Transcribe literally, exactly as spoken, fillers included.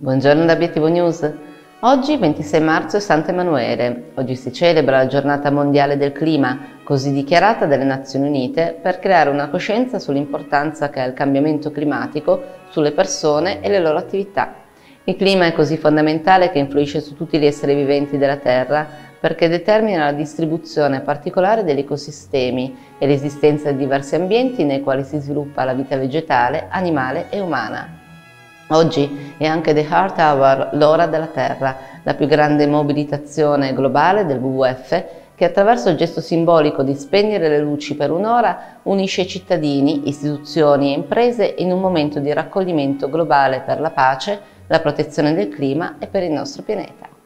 Buongiorno da Obiettivo News. Oggi ventisei marzo è Sant'Emanuele. Oggi si celebra la Giornata Mondiale del Clima, così dichiarata dalle Nazioni Unite, per creare una coscienza sull'importanza che ha il cambiamento climatico sulle persone e le loro attività. Il clima è così fondamentale che influisce su tutti gli esseri viventi della Terra perché determina la distribuzione particolare degli ecosistemi e l'esistenza di diversi ambienti nei quali si sviluppa la vita vegetale, animale e umana. Oggi è anche The Earth Hour, l'ora della Terra, la più grande mobilitazione globale del W W F che attraverso il gesto simbolico di spegnere le luci per un'ora unisce cittadini, istituzioni e imprese in un momento di raccoglimento globale per la pace, la protezione del clima e per il nostro pianeta.